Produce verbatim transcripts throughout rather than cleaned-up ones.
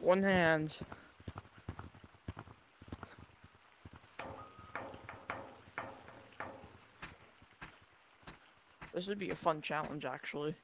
One hand. This would be a fun challenge, actually.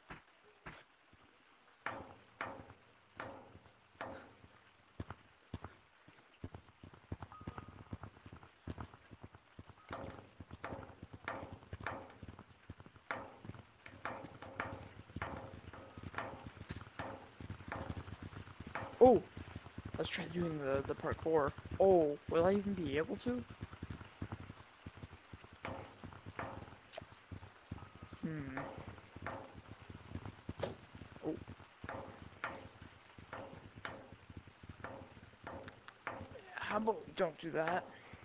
Oh! Let's try doing the, the parkour. Oh, will I even be able to? Hmm. Oh. How about we don't do that?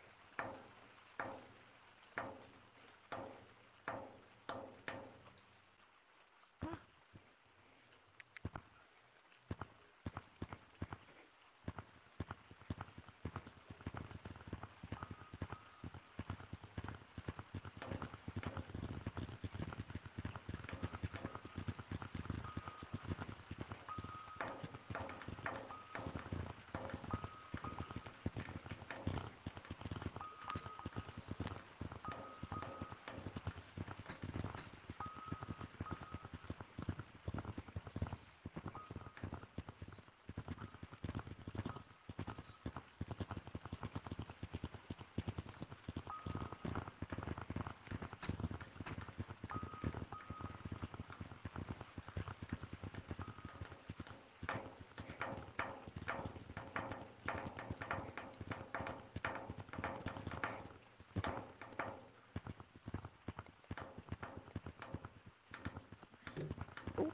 Oh.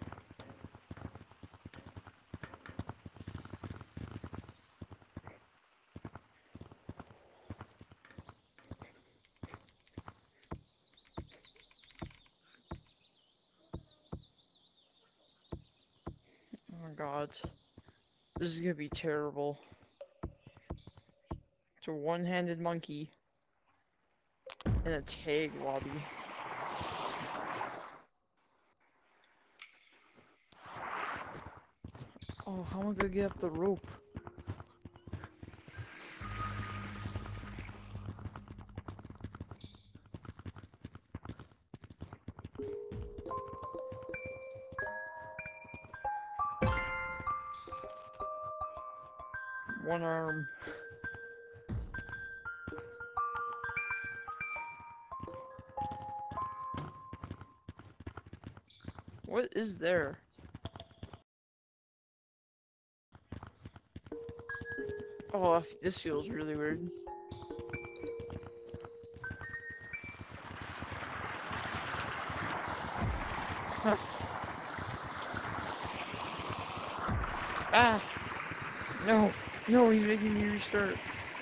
Oh my god. This is gonna be terrible. It's a one-handed monkey. And a tag lobby. Oh, how am I gonna get up the rope? One arm. What is there? Oh, f- this feels really weird. Huh. Ah! No! No, he's making me restart.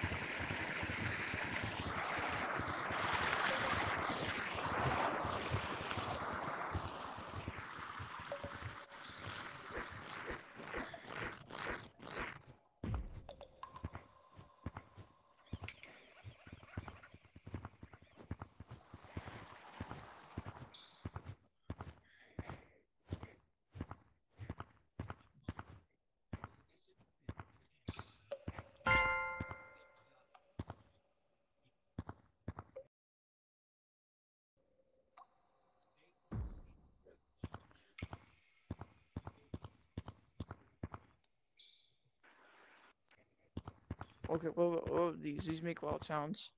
Okay, what what- what are these? These make loud sounds.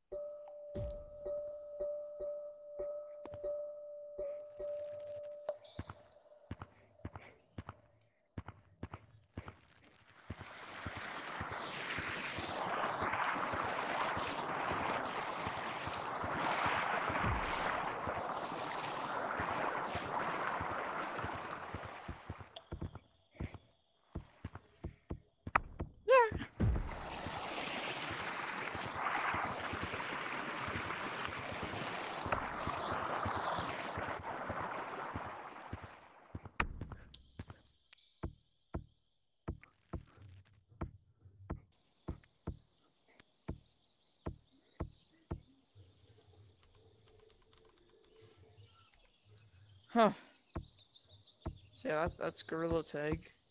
Yeah. Huh. So yeah, that, that's Gorilla Tag.